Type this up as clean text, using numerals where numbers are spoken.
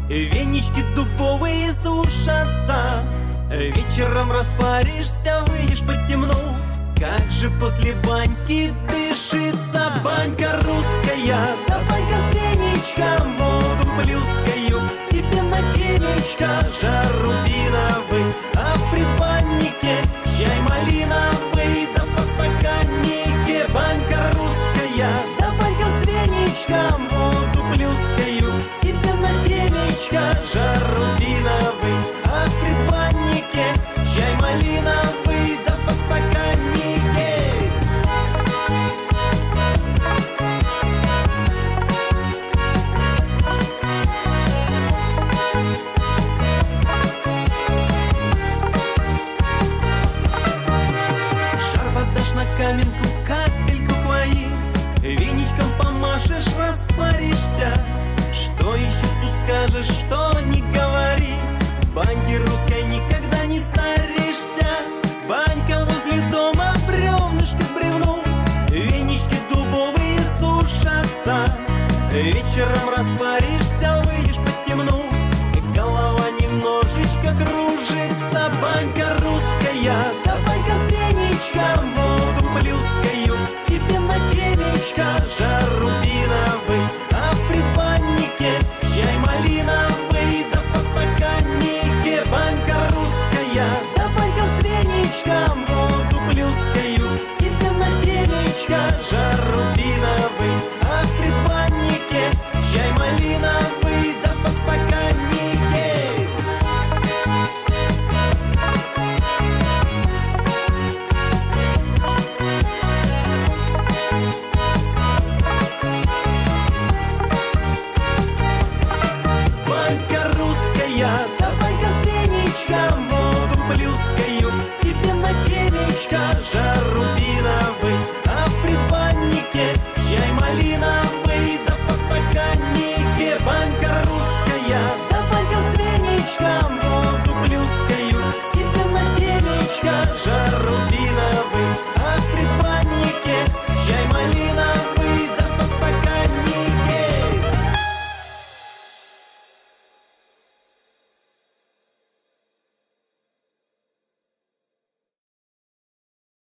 Венички дубовые сушатся, вечером распаришься, выйдешь под темно. Как же после баньки дышится. Банька русская, да банька с веничком, воду плюскаю себе на темечко. Жар рубиновый, а в предбаннике чай малиновый, да по стаканнике. Банька русская, да банька с веничком, воду плюскаю себе на темечко. Жар рубиновый, а в предбаннике чай малиновый, да по стаканнике. Жар подашь на каменку, капельку хвои, веничком помашешь, распаришься. Что еще тут скажешь, что не говори, в баньке русской никогда не старишься. Банька возле дома, бревнышко к бревну, венички дубовые сушатся, вечером распаришься.